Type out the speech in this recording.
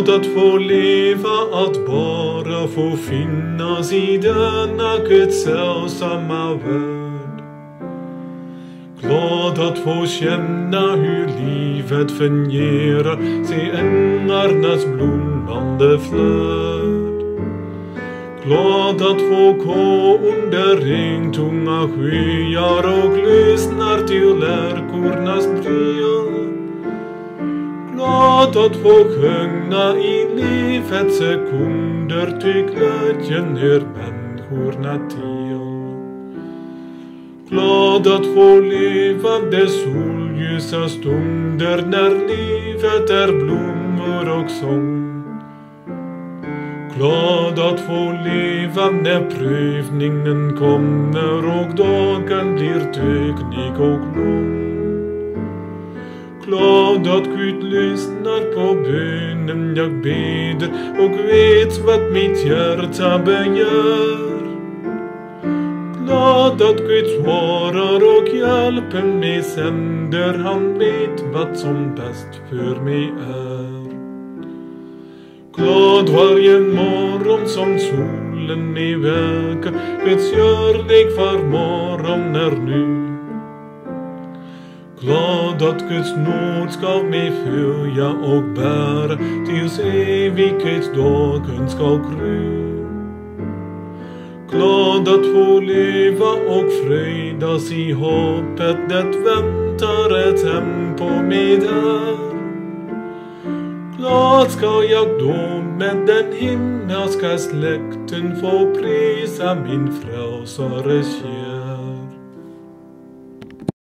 Glad att få leva, att bara få finnas i denna Guds sällsamma värld. Glad att få känna hur livet fungerar, se ängarnas blommande flöd. Glad att få gå under regntunga skyar och lyssnar till lärkornas bryll. Glad att få sjunga i livets sekunder, ty glädjen hör människorna till. Glad att få leva de solljusa stunder när livet är blommor och sång. Glad att få leva när prövningen kommer och dagen blir töcknig och lång. Glad att Gud lyssnar på bönen jag beder och vet vad mitt hjärta begär. Glad att Gud svarar och hjälper mig sänder, han vet vad som bäst för mig är. Glad varje morgon som solen i vägar, Guds kärlek var morgon är nu. Glad att Guds nåd ska mig följa och bära tills evighetsdagen ska gry. Glad att få leva och fröjdas i hoppet, det väntar ett hem på mig där. Glad ska jag då med den himmelska släkten få prisa min frälsares kär.